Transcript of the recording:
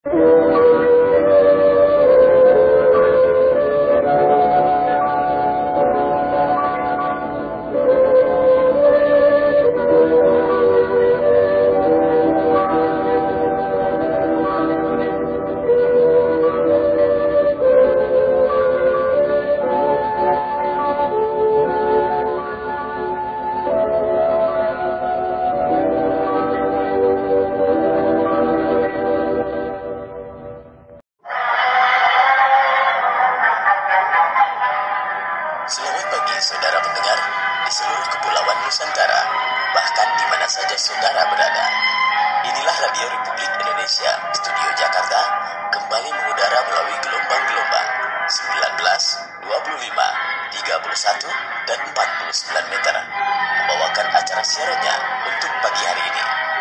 Selamat pagi saudara pendengar di seluruh kepulauan Nusantara, bahkan di mana saja saudara berada. Inilah Radio Republik Indonesia, Studio Jakarta, kembali mengudara melalui gelombang-gelombang 19, 25, 31, dan 49 meter, membawakan acara siarannya untuk pagi hari ini.